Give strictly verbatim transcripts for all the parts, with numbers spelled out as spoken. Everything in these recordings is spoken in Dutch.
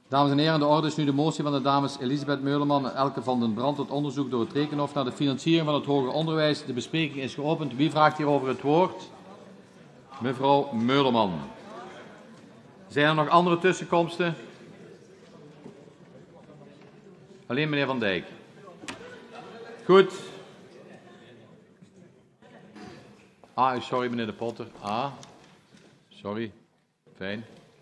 Dames en heren, aan de orde is nu de motie van de dames Elisabeth Meuleman en Elke van den Brand tot onderzoek door het Rekenhof naar de financiering van het hoger onderwijs. De bespreking is geopend. Wie vraagt hierover het woord? Mevrouw Meuleman. Zijn er nog andere tussenkomsten? Alleen meneer Van Dijk. Goed. Ah, sorry meneer De Potter. Ah, sorry. Fijn.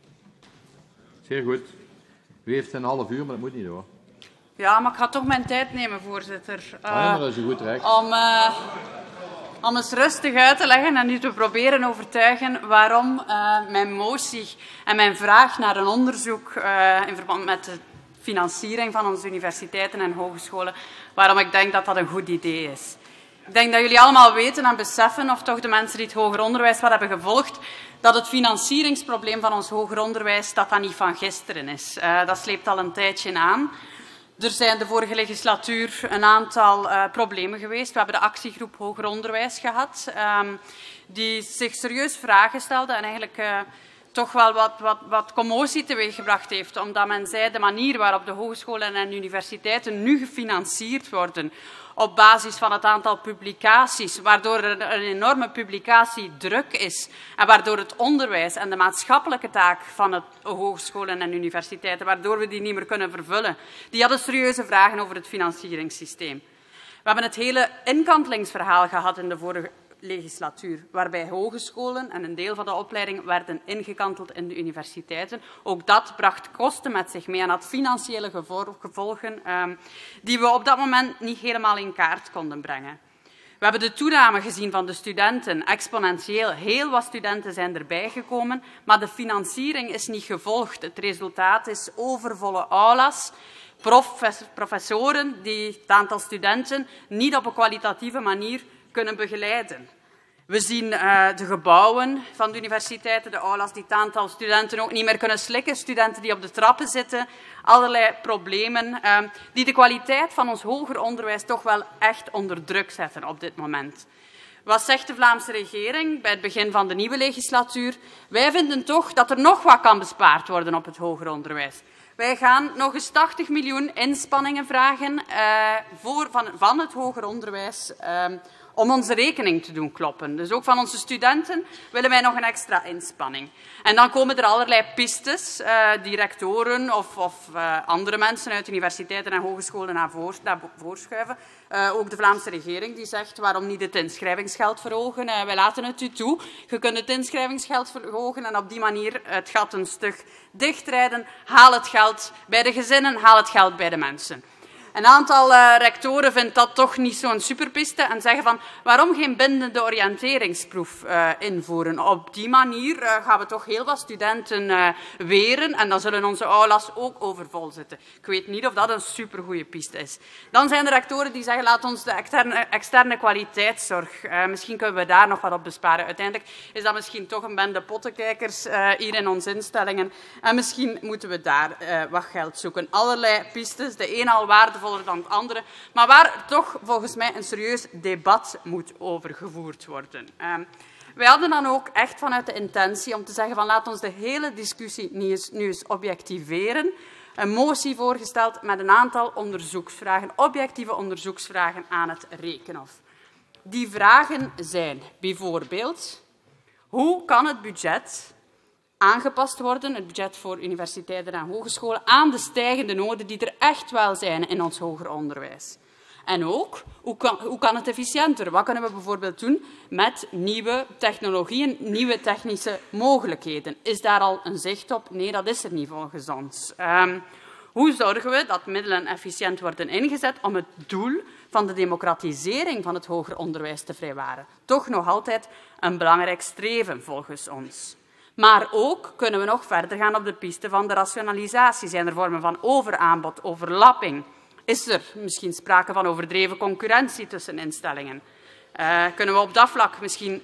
Zeer goed. U heeft een half uur, maar dat moet niet hoor. Ja, maar ik ga toch mijn tijd nemen, voorzitter. Uh, ah, ja, maar dat is een goed recht. Om, uh, om eens rustig uit te leggen en u te proberen overtuigen waarom uh, mijn motie en mijn vraag naar een onderzoek uh, in verband met de financiering van onze universiteiten en hogescholen, waarom ik denk dat dat een goed idee is. Ik denk dat jullie allemaal weten en beseffen, of toch de mensen die het hoger onderwijs wat hebben gevolgd, dat het financieringsprobleem van ons hoger onderwijs dat dat niet van gisteren is. Uh, dat sleept al een tijdje aan. Er zijn de vorige legislatuur een aantal uh, problemen geweest. We hebben de actiegroep Hoger Onderwijs gehad, um, die zich serieus vragen stelde en eigenlijk uh, toch wel wat, wat, wat commotie teweeggebracht heeft, omdat men zei de manier waarop de hogescholen en universiteiten nu gefinancierd worden op basis van het aantal publicaties, waardoor er een enorme publicatiedruk is en waardoor het onderwijs en de maatschappelijke taak van het hogescholen en universiteiten, waardoor we die niet meer kunnen vervullen, die hadden serieuze vragen over het financieringssysteem. We hebben het hele inkantelingsverhaal gehad in de vorige legislatuur, waarbij hogescholen en een deel van de opleiding werden ingekanteld in de universiteiten. Ook dat bracht kosten met zich mee en had financiële gevolgen um, die we op dat moment niet helemaal in kaart konden brengen. We hebben de toename gezien van de studenten, exponentieel. Heel wat studenten zijn erbij gekomen, maar de financiering is niet gevolgd. Het resultaat is overvolle aulas, professoren die het aantal studenten niet op een kwalitatieve manier kunnen begeleiden. We zien uh, de gebouwen van de universiteiten, de aulas die het aantal studenten ook niet meer kunnen slikken, studenten die op de trappen zitten, allerlei problemen uh, die de kwaliteit van ons hoger onderwijs toch wel echt onder druk zetten op dit moment. Wat zegt de Vlaamse regering bij het begin van de nieuwe legislatuur? Wij vinden toch dat er nog wat kan bespaard worden op het hoger onderwijs. Wij gaan nog eens tachtig miljoen inspanningen vragen uh, voor, van, van het hoger onderwijs uh, om onze rekening te doen kloppen. Dus ook van onze studenten willen wij nog een extra inspanning. En dan komen er allerlei pistes uh, die rectoren of, of uh, andere mensen uit universiteiten en hogescholen naar, voor, naar voren schuiven. Uh, ook de Vlaamse regering die zegt waarom niet het inschrijvingsgeld verhogen. Uh, wij laten het u toe. Je kunt het inschrijvingsgeld verhogen en op die manier het gat een stuk dichtrijden. Haal het geld bij de gezinnen, haal het geld bij de mensen. Een aantal uh, rectoren vindt dat toch niet zo'n superpiste en zeggen van waarom geen bindende oriënteringsproef uh, invoeren. Op die manier uh, gaan we toch heel wat studenten uh, weren en dan zullen onze aulas ook overvol zitten. Ik weet niet of dat een supergoeie piste is. Dan zijn er rectoren die zeggen laat ons de externe, externe kwaliteitszorg, uh, misschien kunnen we daar nog wat op besparen. Uiteindelijk is dat misschien toch een bende pottenkijkers uh, hier in onze instellingen en misschien moeten we daar uh, wat geld zoeken. Allerlei pistes, de een al waardevol dan het andere, maar waar toch volgens mij een serieus debat moet over gevoerd worden. Uh, wij hadden dan ook echt vanuit de intentie om te zeggen van laat ons de hele discussie nu eens, nu eens objectiveren. Een motie voorgesteld met een aantal onderzoeksvragen, objectieve onderzoeksvragen aan het Rekenhof. Die vragen zijn bijvoorbeeld hoe kan het budget aangepast worden, het budget voor universiteiten en hogescholen, aan de stijgende noden die er echt wel zijn in ons hoger onderwijs. En ook, hoe kan, hoe kan het efficiënter? Wat kunnen we bijvoorbeeld doen met nieuwe technologieën, nieuwe technische mogelijkheden? Is daar al een zicht op? Nee, dat is er niet volgens ons. Um, hoe zorgen we dat middelen efficiënt worden ingezet om het doel van de democratisering van het hoger onderwijs te vrijwaren? Toch nog altijd een belangrijk streven volgens ons. Maar ook kunnen we nog verder gaan op de piste van de rationalisatie. Zijn er vormen van overaanbod, overlapping? Is er misschien sprake van overdreven concurrentie tussen instellingen? Uh, kunnen we op dat vlak misschien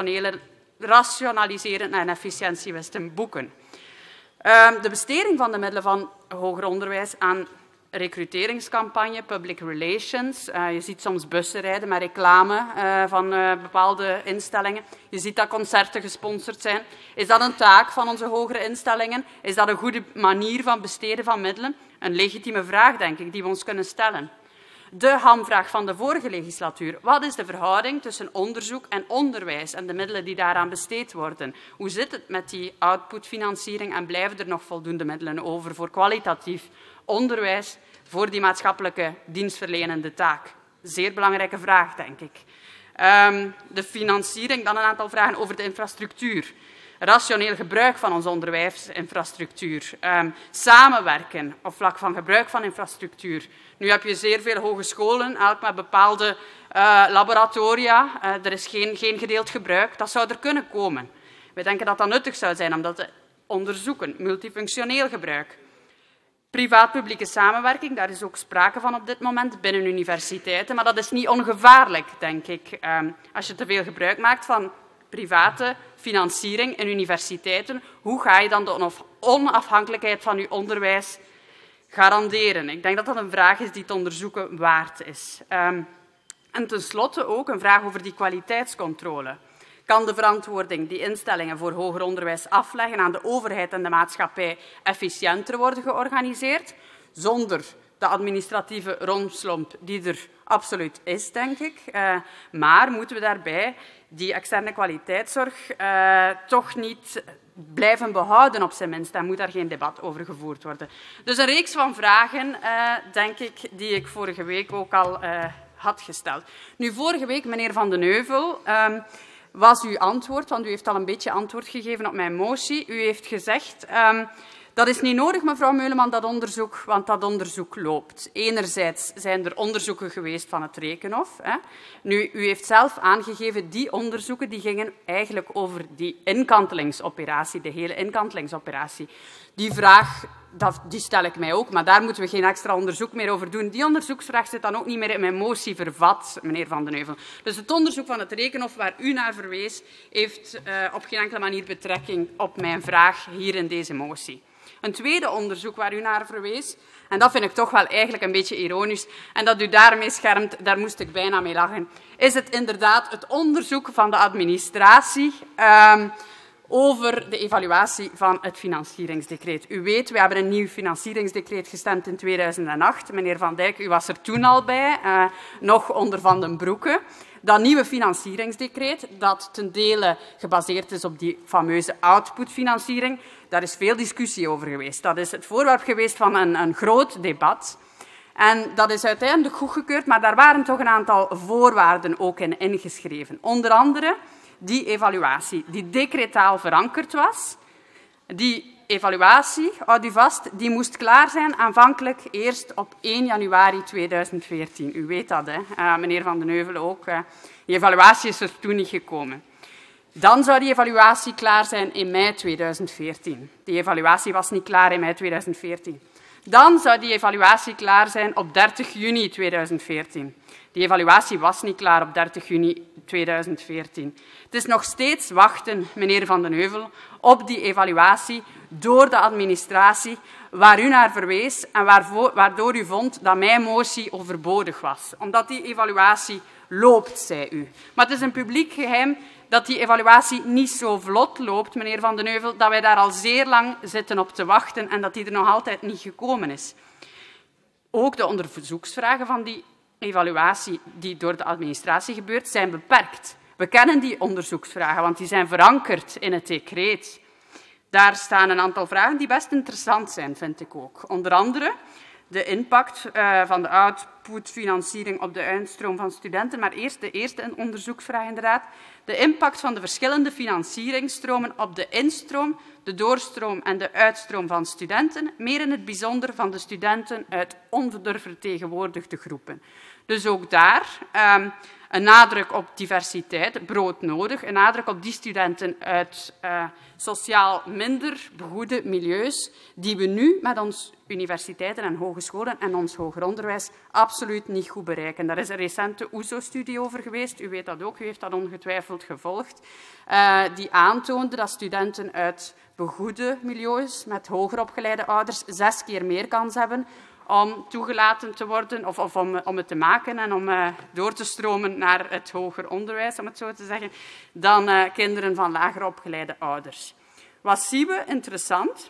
rationaliseren en efficiëntiewinsten boeken? Uh, de besteding van de middelen van hoger onderwijs aan recruteringscampagne, public relations. Uh, je ziet soms bussen rijden met reclame uh, van uh, bepaalde instellingen. Je ziet dat concerten gesponsord zijn. Is dat een taak van onze hogere instellingen? Is dat een goede manier van besteden van middelen? Een legitieme vraag, denk ik, die we ons kunnen stellen. De hamvraag van de vorige legislatuur. Wat is de verhouding tussen onderzoek en onderwijs en de middelen die daaraan besteed worden? Hoe zit het met die outputfinanciering en blijven er nog voldoende middelen over voor kwalitatief onderwijs, voor die maatschappelijke dienstverlenende taak? Zeer belangrijke vraag, denk ik. Um, de financiering, dan een aantal vragen over de infrastructuur. Rationeel gebruik van onze onderwijsinfrastructuur. Um, samenwerken op vlak van gebruik van infrastructuur. Nu heb je zeer veel hogescholen, elk met bepaalde uh, laboratoria. Uh, er is geen, geen gedeeld gebruik. Dat zou er kunnen komen. We denken dat dat nuttig zou zijn om dat te onderzoeken. Multifunctioneel gebruik. Privaat-publieke samenwerking, daar is ook sprake van op dit moment binnen universiteiten. Maar dat is niet ongevaarlijk, denk ik. Um, als je te veel gebruik maakt van private financiering in universiteiten, hoe ga je dan de onafhankelijkheid van je onderwijs garanderen? Ik denk dat dat een vraag is die te onderzoeken waard is. Um, en tenslotte ook een vraag over die kwaliteitscontrole. Kan de verantwoording die instellingen voor hoger onderwijs afleggen aan de overheid en de maatschappij efficiënter worden georganiseerd, zonder de administratieve rompslomp die er absoluut is, denk ik. Uh, maar moeten we daarbij die externe kwaliteitszorg uh, toch niet blijven behouden, op zijn minst. En moet daar geen debat over gevoerd worden. Dus een reeks van vragen, uh, denk ik, die ik vorige week ook al uh, had gesteld. Nu, vorige week, meneer Van den Heuvel, um, was uw antwoord, want u heeft al een beetje antwoord gegeven op mijn motie. U heeft gezegd, um, dat is niet nodig, mevrouw Meuleman, dat onderzoek, want dat onderzoek loopt. Enerzijds zijn er onderzoeken geweest van het Rekenhof. Hè. Nu, u heeft zelf aangegeven, die onderzoeken die gingen eigenlijk over die inkantelingsoperatie, de hele inkantelingsoperatie. Die vraag, dat, die stel ik mij ook, maar daar moeten we geen extra onderzoek meer over doen. Die onderzoeksvraag zit dan ook niet meer in mijn motie vervat, meneer Van den Heuvel. Dus het onderzoek van het Rekenhof waar u naar verwees, heeft uh, op geen enkele manier betrekking op mijn vraag hier in deze motie. Een tweede onderzoek waar u naar verwees, en dat vind ik toch wel eigenlijk een beetje ironisch, en dat u daarmee schermt, daar moest ik bijna mee lachen, is het inderdaad het onderzoek van de administratie um, over de evaluatie van het financieringsdecreet. U weet, we hebben een nieuw financieringsdecreet gestemd in tweeduizend acht. Meneer Van Dijk, u was er toen al bij, uh, nog onder Van den Broeke. Dat nieuwe financieringsdecreet, dat ten dele gebaseerd is op die fameuze outputfinanciering, daar is veel discussie over geweest. Dat is het voorwerp geweest van een, een groot debat. En dat is uiteindelijk goedgekeurd, maar daar waren toch een aantal voorwaarden ook in ingeschreven. Onder andere die evaluatie die decretaal verankerd was. Die evaluatie, houd u vast, die moest klaar zijn aanvankelijk eerst op één januari tweeduizend veertien. U weet dat, hè? Uh, meneer Van den Heuvel ook. Uh, die evaluatie is er toen niet gekomen. Dan zou die evaluatie klaar zijn in mei tweeduizend veertien. Die evaluatie was niet klaar in mei tweeduizend veertien. Dan zou die evaluatie klaar zijn op dertig juni tweeduizend veertien. Die evaluatie was niet klaar op dertig juni tweeduizend veertien. Het is nog steeds wachten, meneer Van den Heuvel, op die evaluatie door de administratie waar u naar verwees en waarvoor, waardoor u vond dat mijn motie overbodig was. Omdat die evaluatie loopt, zei u. Maar het is een publiek geheim dat die evaluatie niet zo vlot loopt, meneer Van den Heuvel, dat wij daar al zeer lang zitten op te wachten en dat die er nog altijd niet gekomen is. Ook de onderzoeksvragen van die evaluatie die door de administratie gebeurt, zijn beperkt. We kennen die onderzoeksvragen, want die zijn verankerd in het decreet. Daar staan een aantal vragen die best interessant zijn, vind ik ook. Onder andere de impact uh, van de outputfinanciering op de uitstroom van studenten. Maar eerst de eerste onderzoeksvraag inderdaad. De impact van de verschillende financieringsstromen op de instroom, de doorstroom en de uitstroom van studenten. Meer in het bijzonder van de studenten uit ondervertegenwoordigde groepen. Dus ook daar um, een nadruk op diversiteit, broodnodig. Een nadruk op die studenten uit uh, sociaal minder begoede milieus, die we nu met onze universiteiten en hogescholen en ons hoger onderwijs absoluut niet goed bereiken. Daar is een recente O E S O-studie over geweest. U weet dat ook, u heeft dat ongetwijfeld gevolgd. Uh, die aantoonde dat studenten uit begoede milieus met hoger opgeleide ouders zes keer meer kans hebben om toegelaten te worden of, of om, om het te maken en om uh, door te stromen naar het hoger onderwijs, om het zo te zeggen, dan uh, kinderen van lager opgeleide ouders. Wat zien we interessant?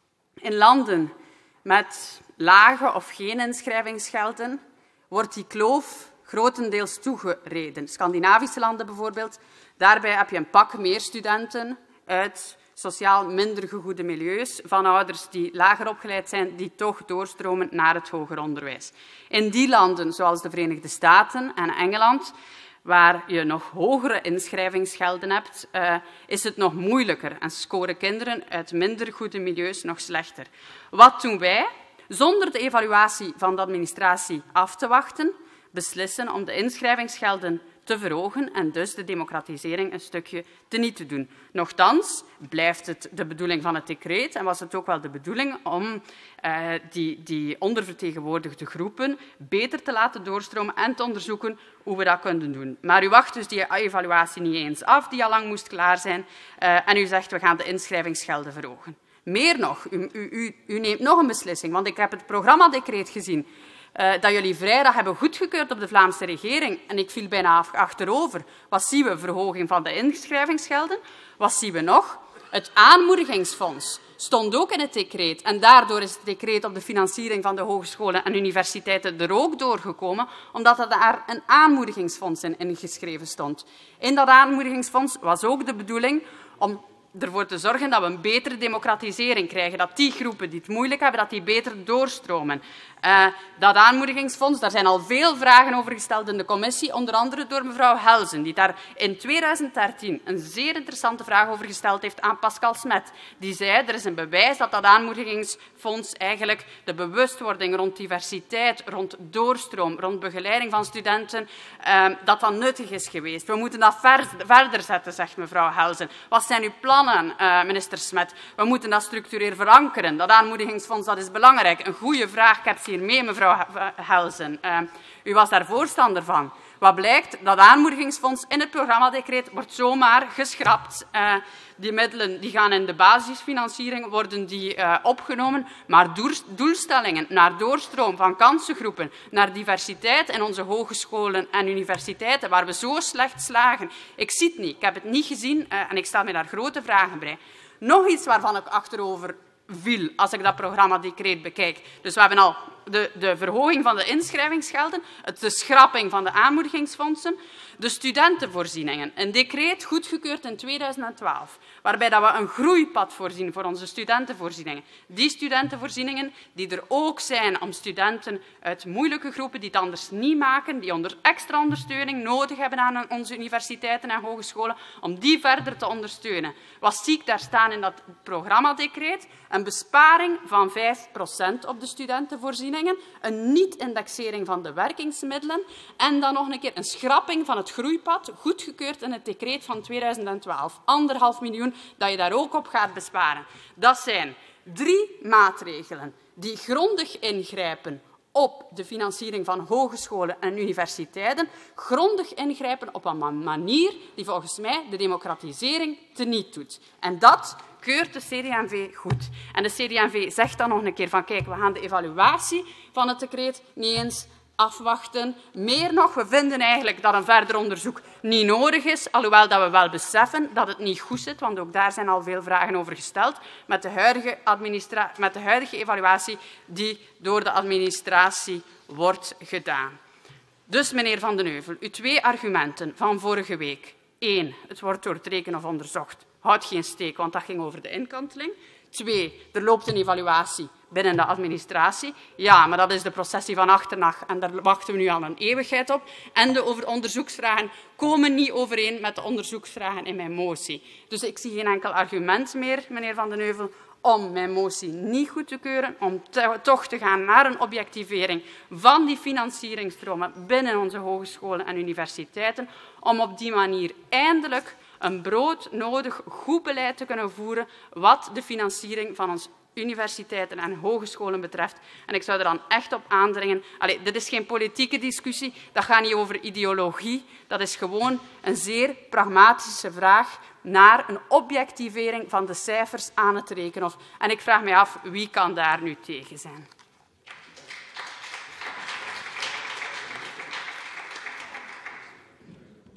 In landen met lage of geen inschrijvingsgelden wordt die kloof grotendeels toegereden. Scandinavische landen bijvoorbeeld, daarbij heb je een pak meer studenten uit sociaal minder gegoede milieus van ouders die lager opgeleid zijn, die toch doorstromen naar het hoger onderwijs. In die landen, zoals de Verenigde Staten en Engeland, waar je nog hogere inschrijvingsgelden hebt, uh, is het nog moeilijker en scoren kinderen uit minder goede milieus nog slechter. Wat doen wij? Zonder de evaluatie van de administratie af te wachten, beslissen om de inschrijvingsgelden te verhogen en dus de democratisering een stukje teniet te doen. Nochtans blijft het de bedoeling van het decreet en was het ook wel de bedoeling om uh, die, die ondervertegenwoordigde groepen beter te laten doorstromen en te onderzoeken hoe we dat kunnen doen. Maar u wacht dus die evaluatie niet eens af, die al lang moest klaar zijn, uh, en u zegt we gaan de inschrijvingsgelden verhogen. Meer nog, u, u, u, u neemt nog een beslissing, want ik heb het programmadecreet gezien Uh, dat jullie vrijdag hebben goedgekeurd op de Vlaamse regering. En ik viel bijna achterover. Wat zien we? Verhoging van de inschrijvingsgelden. Wat zien we nog? Het aanmoedigingsfonds stond ook in het decreet. En daardoor is het decreet op de financiering van de hogescholen en universiteiten er ook doorgekomen, omdat er daar een aanmoedigingsfonds in ingeschreven stond. In dat aanmoedigingsfonds was ook de bedoeling om ervoor te zorgen dat we een betere democratisering krijgen, dat die groepen die het moeilijk hebben, dat die beter doorstromen. Uh, dat aanmoedigingsfonds, daar zijn al veel vragen over gesteld in de commissie, onder andere door mevrouw Helsen, die daar in tweeduizend dertien een zeer interessante vraag over gesteld heeft aan Pascal Smet. Die zei, er is een bewijs dat dat aanmoedigingsfonds eigenlijk de bewustwording rond diversiteit, rond doorstroom, rond begeleiding van studenten, uh, dat dat nuttig is geweest. We moeten dat ver, verder zetten, zegt mevrouw Helsen. Wat zijn uw plannen, uh, minister Smet? We moeten dat structureel verankeren. Dat aanmoedigingsfonds, dat is belangrijk. Een goede vraag. Ik heb ze hier mee, mevrouw Helsen. Uh, u was daar voorstander van. Wat blijkt? Dat aanmoedigingsfonds in het programmadecreet wordt zomaar geschrapt. Uh, die middelen die gaan in de basisfinanciering, worden die uh, opgenomen, maar doelstellingen naar doorstroom van kansengroepen, naar diversiteit in onze hogescholen en universiteiten, waar we zo slecht slagen. Ik zie het niet, ik heb het niet gezien uh, en ik sta me daar grote vragen bij. Nog iets waarvan ik achterover viel als ik dat programmadecreet bekijk. Dus we hebben al de, de verhoging van de inschrijvingsgelden, de schrapping van de aanmoedigingsfondsen, de studentenvoorzieningen. Een decreet goedgekeurd in tweeduizend twaalf, waarbij dat we een groeipad voorzien voor onze studentenvoorzieningen. Die studentenvoorzieningen die er ook zijn om studenten uit moeilijke groepen die het anders niet maken, die onder extra ondersteuning nodig hebben aan onze universiteiten en hogescholen, om die verder te ondersteunen. Wat zie ik daar staan in dat programmadecreet? Een besparing van vijf procent op de studentenvoorzieningen, een niet-indexering van de werkingsmiddelen en dan nog een keer een schrapping van het groeipad, goedgekeurd in het decreet van tweeduizend twaalf. Anderhalf miljoen dat je daar ook op gaat besparen. Dat zijn drie maatregelen die grondig ingrijpen op de financiering van hogescholen en universiteiten, grondig ingrijpen op een manier die volgens mij de democratisering teniet doet. En dat keurt de C D en V goed. En de C D en V zegt dan nog een keer van kijk, we gaan de evaluatie van het decreet niet eens afwachten. Meer nog, we vinden eigenlijk dat een verder onderzoek niet nodig is, alhoewel dat we wel beseffen dat het niet goed zit, want ook daar zijn al veel vragen over gesteld, met de huidige, administra- met de huidige evaluatie die door de administratie wordt gedaan. Dus, meneer Van den Heuvel, uw twee argumenten van vorige week. Eén, het wordt door het Rekenhof onderzocht. Houdt geen steek, want dat ging over de inkanteling. Twee, er loopt een evaluatie binnen de administratie. Ja, maar dat is de processie van achternacht en daar wachten we nu al een eeuwigheid op. En de over onderzoeksvragen komen niet overeen met de onderzoeksvragen in mijn motie. Dus ik zie geen enkel argument meer, meneer Van den Heuvel, om mijn motie niet goed te keuren, om te, toch te gaan naar een objectivering van die financieringstromen binnen onze hogescholen en universiteiten, om op die manier eindelijk een broodnodig goed beleid te kunnen voeren wat de financiering van ons universiteiten en hogescholen betreft. En ik zou er dan echt op aandringen. Allee, dit is geen politieke discussie, dat gaat niet over ideologie. Dat is gewoon een zeer pragmatische vraag naar een objectivering van de cijfers aan het Rekenhof. En ik vraag mij af, wie kan daar nu tegen zijn?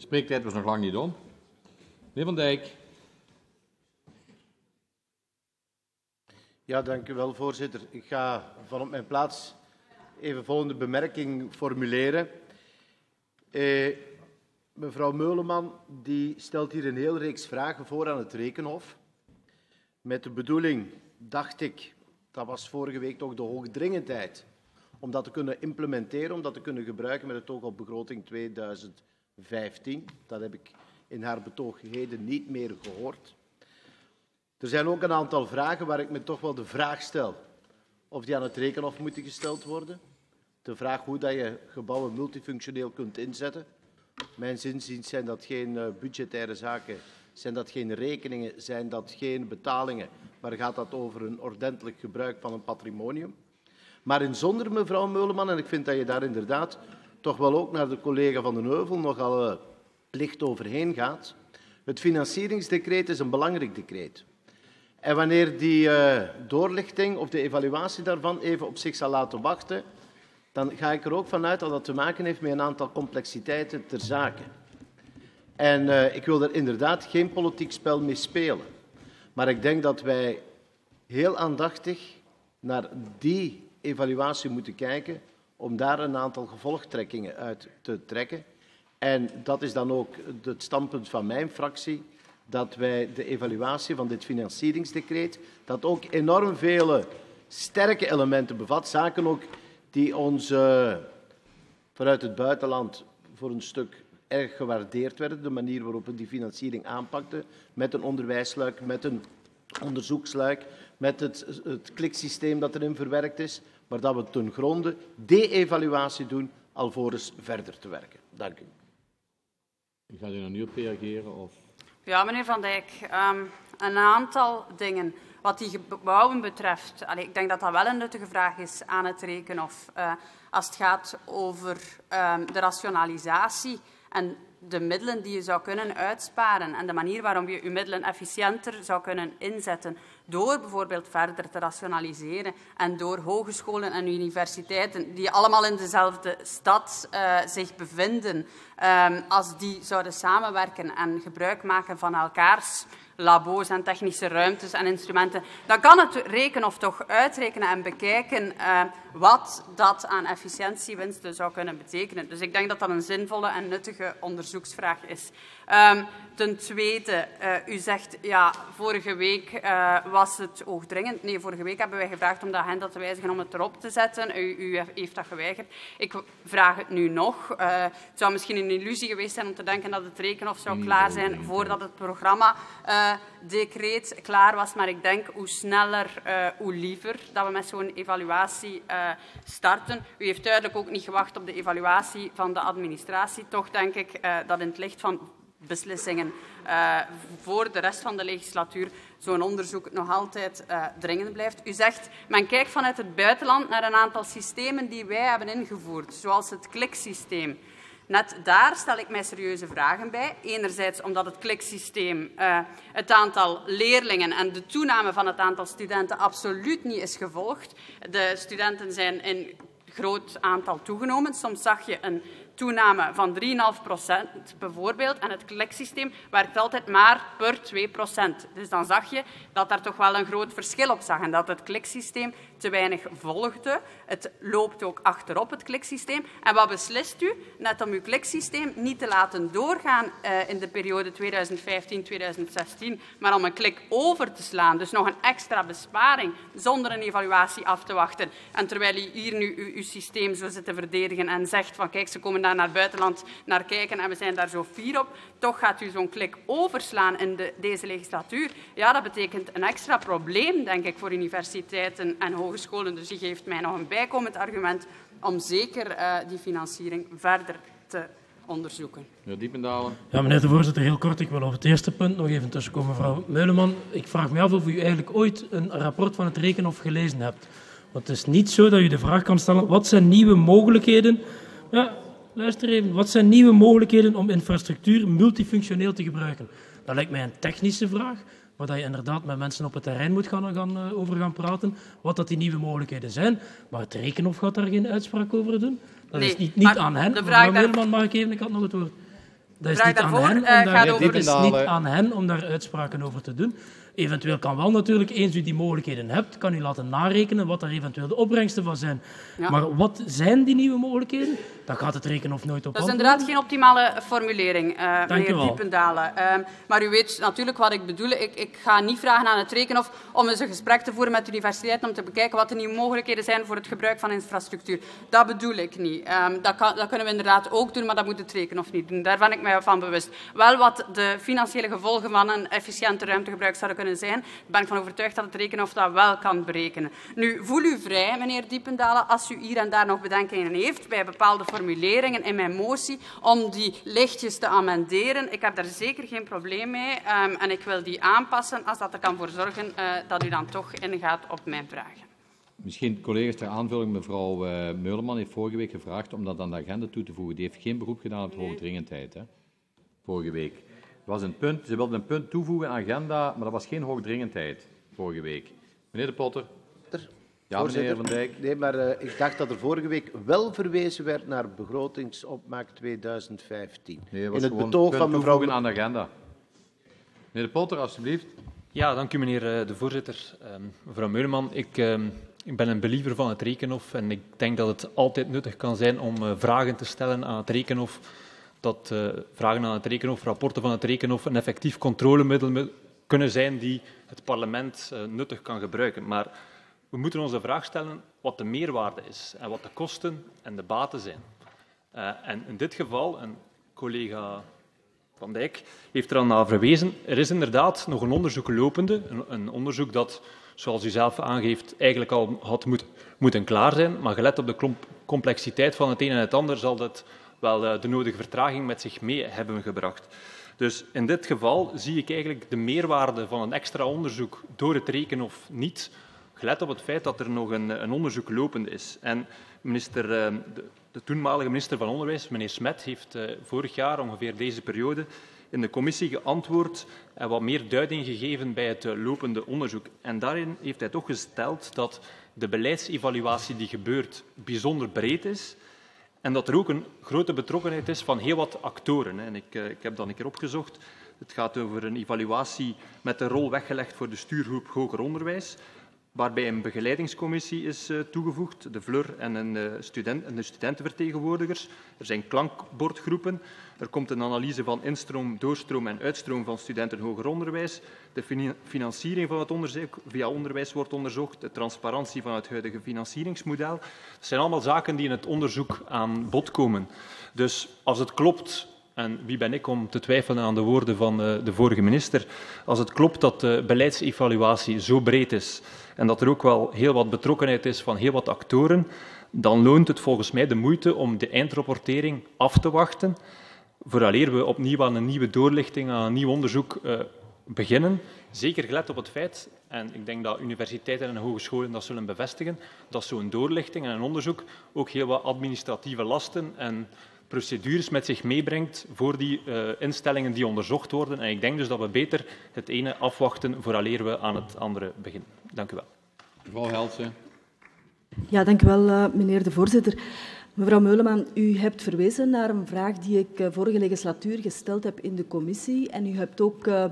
spreektijd was nog lang niet om. Meneer Van Dijk. Ja, dank u wel, voorzitter. Ik ga van op mijn plaats even volgende bemerking formuleren. Eh, mevrouw Meuleman die stelt hier een hele reeks vragen voor aan het Rekenhof. Met de bedoeling, dacht ik, dat was vorige week toch de hoogdringendheid, om dat te kunnen implementeren, om dat te kunnen gebruiken met het oog op begroting tweeduizend vijftien. Dat heb ik in haar betoog heden niet meer gehoord. Er zijn ook een aantal vragen waar ik me toch wel de vraag stel of die aan het Rekenhof moeten gesteld worden. De vraag hoe dat je gebouwen multifunctioneel kunt inzetten. Mijn zinziens zijn dat geen budgettaire zaken, zijn dat geen rekeningen, zijn dat geen betalingen, maar gaat dat over een ordentelijk gebruik van een patrimonium. Maar in zonder, mevrouw Meuleman, en ik vind dat je daar inderdaad toch wel ook naar de collega Van den Heuvel nogal uh, licht overheen gaat. Het financieringsdecreet is een belangrijk decreet. En wanneer die uh, doorlichting of de evaluatie daarvan even op zich zal laten wachten, dan ga ik er ook vanuit dat dat te maken heeft met een aantal complexiteiten ter zake. En uh, ik wil er inderdaad geen politiek spel mee spelen. Maar ik denk dat wij heel aandachtig naar die evaluatie moeten kijken om daar een aantal gevolgtrekkingen uit te trekken. En dat is dan ook het standpunt van mijn fractie, dat wij de evaluatie van dit financieringsdecreet, dat ook enorm vele sterke elementen bevat, zaken ook die ons uh, vanuit het buitenland voor een stuk erg gewaardeerd werden, de manier waarop we die financiering aanpakten, met een onderwijsluik, met een onderzoeksluik, met het, het kliksysteem dat erin verwerkt is, maar dat we ten gronde die evaluatie doen, alvorens verder te werken. Dank u. Gaat u er nu op reageren? Of? Ja, meneer Van Dijk, um, een aantal dingen. Wat die gebouwen betreft, allee, ik denk dat dat wel een nuttige vraag is aan het Rekenhof. Uh, als het gaat over um, de rationalisatie en de middelen die je zou kunnen uitsparen en de manier waarop je je middelen efficiënter zou kunnen inzetten door bijvoorbeeld verder te rationaliseren en door hogescholen en universiteiten die allemaal in dezelfde stad uh, zich bevinden, um, als die zouden samenwerken en gebruik maken van elkaars labo's en technische ruimtes en instrumenten, dan kan het Rekenhof toch uitrekenen en bekijken uh, wat dat aan efficiëntiewinsten zou kunnen betekenen. Dus ik denk dat dat een zinvolle en nuttige onderzoeksvraag is. Um, ten tweede, uh, u zegt, ja, vorige week uh, was het oogdringend. Nee, vorige week hebben wij gevraagd om de agenda te wijzigen om het erop te zetten. U, u heeft dat geweigerd. Ik vraag het nu nog. Uh, het zou misschien een illusie geweest zijn om te denken dat het Rekenhof zou klaar zijn voordat het programma uh, decreet klaar was. Maar ik denk, hoe sneller, uh, hoe liever dat we met zo'n evaluatie uh, starten. U heeft duidelijk ook niet gewacht op de evaluatie van de administratie. Toch denk ik uh, dat in het licht van beslissingen uh, voor de rest van de legislatuur zo'n onderzoek nog altijd uh, dringend blijft. U zegt, men kijkt vanuit het buitenland naar een aantal systemen die wij hebben ingevoerd, zoals het kliksysteem. Net daar stel ik mij serieuze vragen bij. Enerzijds omdat het kliksysteem uh, het aantal leerlingen en de toename van het aantal studenten absoluut niet is gevolgd. De studenten zijn in groot aantal toegenomen. Soms zag je een toename van drie komma vijf procent bijvoorbeeld. En het kliksysteem werkt altijd maar per twee procent. Dus dan zag je dat daar toch wel een groot verschil op zag en dat het kliksysteem te weinig volgde. Het loopt ook achterop, het kliksysteem. En wat beslist u? Net om uw kliksysteem niet te laten doorgaan uh, in de periode tweeduizend vijftien tot tweeduizend zestien, maar om een klik over te slaan. Dus nog een extra besparing zonder een evaluatie af te wachten. En terwijl u hier nu uw, uw systeem zo zit te verdedigen en zegt van kijk, ze komen daar naar het buitenland naar kijken en we zijn daar zo fier op, toch gaat u zo'n klik overslaan in de, deze legislatuur. Ja, dat betekent een extra probleem, denk ik, voor universiteiten en hogescholen. Dus die geeft mij nog een bijkomend argument om zeker uh, die financiering verder te onderzoeken. Meneer Diependalen. Ja, meneer de voorzitter, heel kort. Ik wil op het eerste punt nog even tussenkomen, mevrouw Meuleman. Ik vraag me af of u eigenlijk ooit een rapport van het Rekenhof gelezen hebt. Want het is niet zo dat u de vraag kan stellen, wat zijn nieuwe mogelijkheden? Ja, luister even. Wat zijn nieuwe mogelijkheden om infrastructuur multifunctioneel te gebruiken? Dat lijkt mij een technische vraag, waar je inderdaad met mensen op het terrein moet gaan, gaan, uh, over gaan praten, wat dat die nieuwe mogelijkheden zijn. Maar het Rekenhof gaat daar geen uitspraak over doen. Dat nee, is niet, niet aan hen. Mevrouw Meuleman, mag ik even, ik had nog het woord. Dat is vraag niet aan daarvoor hen om uh, daar, gaat Meneer over... dat is Diependalen. niet aan hen om daar uitspraken over te doen. Eventueel kan wel natuurlijk, eens u die mogelijkheden hebt, kan u laten narekenen wat daar eventueel de opbrengsten van zijn. Ja. Maar wat zijn die nieuwe mogelijkheden? Daar gaat het Rekenhof nooit op Dat is antwoorden. inderdaad geen optimale formulering, uh, Dank u meneer wel. Diependalen. Uh, maar u weet natuurlijk wat ik bedoel. Ik, ik ga niet vragen aan het Rekenhof om eens een gesprek te voeren met de universiteiten om te bekijken wat de nieuwe mogelijkheden zijn voor het gebruik van infrastructuur. Dat bedoel ik niet. Um, dat, kan, dat kunnen we inderdaad ook doen, maar dat moet het Rekenhof niet doen. Daar ben ik mij van bewust. Wel wat de financiële gevolgen van een efficiënte ruimtegebruik zouden kunnen zijn, ben ik van overtuigd dat het Rekenhof dat wel kan berekenen. Nu, voel u vrij, meneer Diependalen, als u hier en daar nog bedenkingen heeft bij bepaalde formuleringen in mijn motie, om die lichtjes te amenderen. Ik heb daar zeker geen probleem mee um, en ik wil die aanpassen als dat er kan voor zorgen uh, dat u dan toch ingaat op mijn vragen. Misschien, collega's, ter aanvulling. Mevrouw uh, Meuleman heeft vorige week gevraagd om dat aan de agenda toe te voegen. Die heeft geen beroep gedaan op hoogdringendheid, hè? Vorige week. Het was een punt, ze wilde een punt toevoegen aan de agenda, maar dat was geen hoogdringendheid vorige week. Meneer De Potter. Ja, meneer Van Dijk. Nee, maar uh, ik dacht dat er vorige week wel verwezen werd naar begrotingsopmaak tweeduizend vijftien. Nee, dat in was het gewoon betoog punt van mevrouw... toevoegen aan de agenda. Meneer De Potter, alstublieft. Ja, dank u, meneer de voorzitter. Um, mevrouw Meuleman, ik, um, ik ben een believer van het Rekenhof en ik denk dat het altijd nuttig kan zijn om uh, vragen te stellen aan het Rekenhof, dat uh, vragen aan het Rekenhof, rapporten van het Rekenhof een effectief controlemiddel kunnen zijn die het parlement uh, nuttig kan gebruiken. Maar we moeten ons de vraag stellen wat de meerwaarde is en wat de kosten en de baten zijn. Uh, en in dit geval, en collega Van Dijk heeft er al naar verwezen, er is inderdaad nog een onderzoek lopende, een, een onderzoek dat, zoals u zelf aangeeft, eigenlijk al had moet, moeten klaar zijn, maar gelet op de complexiteit van het een en het ander zal dat wel uh, de nodige vertraging met zich mee hebben gebracht. Dus in dit geval zie ik eigenlijk de meerwaarde van een extra onderzoek door het Rekenhof niet, gelet op het feit dat er nog een, een onderzoek lopende is. En minister, uh, de, de toenmalige minister van Onderwijs, meneer Smet, heeft uh, vorig jaar, ongeveer deze periode, in de commissie geantwoord en wat meer duiding gegeven bij het uh, lopende onderzoek. En daarin heeft hij toch gesteld dat de beleidsevaluatie die gebeurt bijzonder breed is en dat er ook een grote betrokkenheid is van heel wat actoren. En ik, uh, ik heb dat een keer opgezocht. Het gaat over een evaluatie met een rol weggelegd voor de stuurgroep Hoger Onderwijs, waarbij een begeleidingscommissie is uh, toegevoegd, de V L U R en, een, uh, student, en de studentenvertegenwoordigers. Er zijn klankbordgroepen. Er komt een analyse van instroom, doorstroom en uitstroom van studenten hoger onderwijs. De financiering van het onderzoek via onderwijs wordt onderzocht. De transparantie van het huidige financieringsmodel. Dat zijn allemaal zaken die in het onderzoek aan bod komen. Dus als het klopt, en wie ben ik om te twijfelen aan de woorden van uh, de vorige minister, als het klopt dat de beleidsevaluatie zo breed is en dat er ook wel heel wat betrokkenheid is van heel wat actoren, dan loont het volgens mij de moeite om de eindrapportering af te wachten, vooraleer we opnieuw aan een nieuwe doorlichting, aan een nieuw onderzoek uh, beginnen. Zeker gelet op het feit, en ik denk dat universiteiten en hogescholen dat zullen bevestigen, dat zo'n doorlichting en een onderzoek ook heel wat administratieve lasten en procedures met zich meebrengt voor die uh, instellingen die onderzocht worden. En ik denk dus dat we beter het ene afwachten vooraleer we aan het andere beginnen. Dank u wel. Mevrouw Heltze. Ja, dank u wel, uh, meneer de voorzitter. Mevrouw Meuleman, u hebt verwezen naar een vraag die ik uh, vorige legislatuur gesteld heb in de commissie. En u hebt ook uh,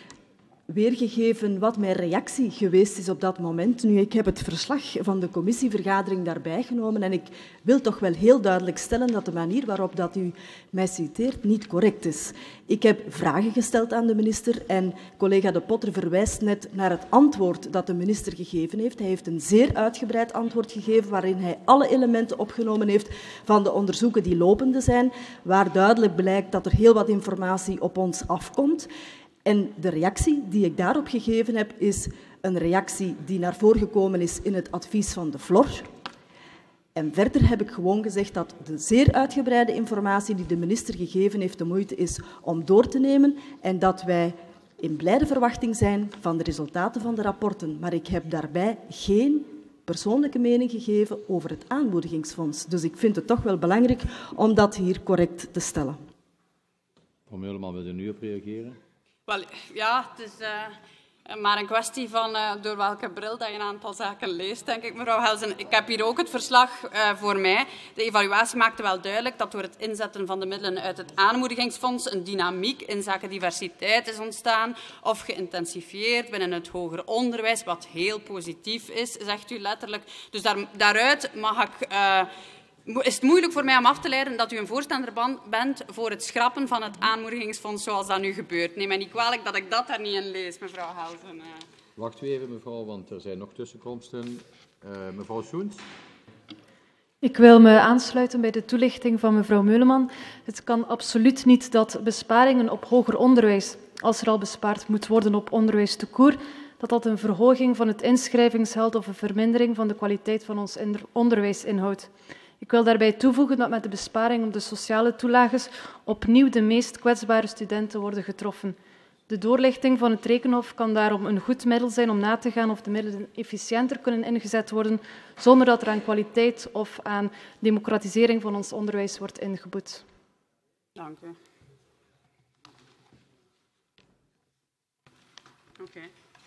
weergegeven wat mijn reactie geweest is op dat moment. Nu, ik heb het verslag van de commissievergadering daarbij genomen en ik wil toch wel heel duidelijk stellen dat de manier waarop dat u mij citeert niet correct is. Ik heb vragen gesteld aan de minister en collega De Potter verwijst net naar het antwoord dat de minister gegeven heeft. Hij heeft een zeer uitgebreid antwoord gegeven waarin hij alle elementen opgenomen heeft van de onderzoeken die lopende zijn, waar duidelijk blijkt dat er heel wat informatie op ons afkomt. En de reactie die ik daarop gegeven heb, is een reactie die naar voren gekomen is in het advies van de V L O R. En verder heb ik gewoon gezegd dat de zeer uitgebreide informatie die de minister gegeven heeft de moeite is om door te nemen en dat wij in blijde verwachting zijn van de resultaten van de rapporten. Maar ik heb daarbij geen persoonlijke mening gegeven over het aanmoedigingsfonds. Dus ik vind het toch wel belangrijk om dat hier correct te stellen. Mevrouw Meuleman, wil u nu op reageren? Wel, ja, het is, uh, Maar een kwestie van uh, door welke bril dat je een aantal zaken leest, denk ik, mevrouw Helsen. Ik heb hier ook het verslag uh, voor mij. De evaluatie maakte wel duidelijk dat door het inzetten van de middelen uit het aanmoedigingsfonds een dynamiek in zaken diversiteit is ontstaan of geïntensifieerd binnen het hoger onderwijs, wat heel positief is, zegt u letterlijk. Dus daar, daaruit mag ik... Uh, is het moeilijk voor mij om af te leiden dat u een voorstander bent voor het schrappen van het aanmoedigingsfonds zoals dat nu gebeurt. Neem mij niet kwalijk dat ik dat daar niet in lees, mevrouw Helsen. Uh. Wacht u even, mevrouw, want er zijn nog tussenkomsten. Uh, mevrouw Soens. Ik wil me aansluiten bij de toelichting van mevrouw Meuleman. Het kan absoluut niet dat besparingen op hoger onderwijs, als er al bespaard moet worden op onderwijs tout court, dat dat een verhoging van het inschrijvingsgeld of een vermindering van de kwaliteit van ons onderwijs inhoudt. Ik wil daarbij toevoegen dat met de besparing op de sociale toelages opnieuw de meest kwetsbare studenten worden getroffen. De doorlichting van het Rekenhof kan daarom een goed middel zijn om na te gaan of de middelen efficiënter kunnen ingezet worden, zonder dat er aan kwaliteit of aan democratisering van ons onderwijs wordt ingeboet. Dank u. Oké. Okay.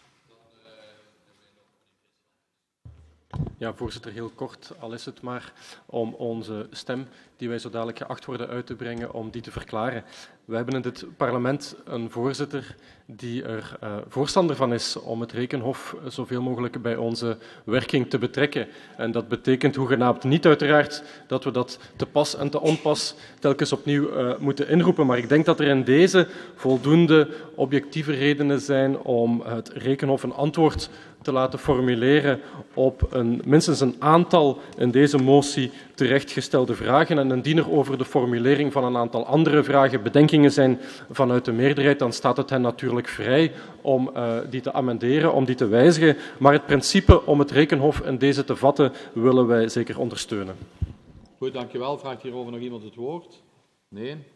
Ja, voorzitter, heel kort, al is het maar om onze stem, die wij zo dadelijk geacht worden uit te brengen, om die te verklaren. Wij hebben in dit parlement een voorzitter die er uh, voorstander van is om het Rekenhof zoveel mogelijk bij onze werking te betrekken. En dat betekent hoegenaamd niet uiteraard dat we dat te pas en te onpas telkens opnieuw uh, moeten inroepen. Maar ik denk dat er in deze voldoende objectieve redenen zijn om het Rekenhof een antwoord te laten formuleren op een, minstens een aantal in deze motie terechtgestelde vragen. En indien er over de formulering van een aantal andere vragen bedenkingen zijn vanuit de meerderheid, dan staat het hen natuurlijk vrij om uh, die te amenderen, om die te wijzigen. Maar het principe om het Rekenhof in deze te vatten willen wij zeker ondersteunen. Goed, dank u wel. Vraagt hierover nog iemand het woord? Nee.